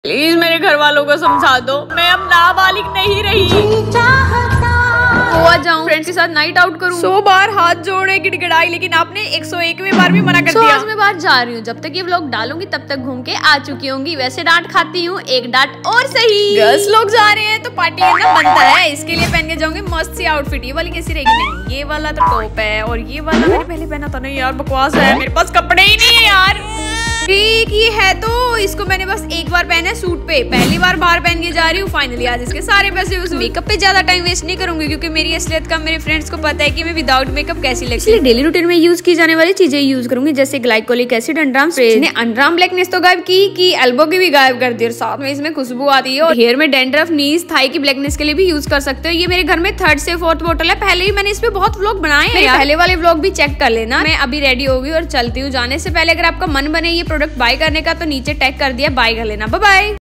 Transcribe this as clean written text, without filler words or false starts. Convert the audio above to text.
Please मेरे घर वालों को समझा दो, मैं अब नाबालिग नहीं रही। गोवा जाऊं, फ्रेंड्स के साथ नाइट आउट करूं, 100 बार हाथ जोड़े गिड़गिड़ाई, लेकिन आपने 101वें बार भी मना कर दिया। आज मैं बाहर जा रही हूँ, जब तक ये व्लॉग डालूंगी तब तक घूम के आ चुकी होंगी। वैसे डांट खाती हूँ, एक डांट और सही। गर्ल्स लोग जा रहे हैं तो पार्टी करना बनता है, इसके लिए पहन के जाऊंगी मस्त सी आउटफिट। ये वाली कैसी रहेगी? नहीं, ये वाला तो टॉप है, और ये वाला मैंने पहले पहना था। नहीं यार बकवास है, मेरे पास कपड़े ही नहीं है यार। ये है तो इसको मैंने बस एक बार पहना है सूट पे, पहली बार बाहर पहन के जा रही हूँ। फाइनली आज इसके सारे पैसे उस मेकअप पे ज्यादा टाइम वेस्ट नहीं करूंगी, क्योंकि मेरी असलियत का मेरे फ्रेंड्स को पता है कि मैं विदाउट मेकअप कैसी लगती है। डेली रूटीन में यूज की जाने वाली चीजें यूज करूंगी, जैसे ग्लाइकोलिक एसिड, अंडराम स्प्रे। ने अंडराम ब्लैकनेस तो गायब की एल्बो की भी गायब कर दी, और साथ में इसमें खुशबू आती है। और हेयर में डैंड्रफ, नीज, थाई की ब्लैकनेस के लिए भी यूज कर सकते हो। ये मेरे घर में 3rd से 4th बोतल है। पहले ही मैंने इस पे बहुत व्लॉग बनाए हैं, पहले वाले व्लॉग भी चेक कर लेना। मैं अभी रेडी हो गई और चलती हूँ। जाने से पहले अगर आपका मन बने ये प्रोडक्ट बाय करने का तो नीचे टैग कर दिया, बाय कर लेना। Bye bye.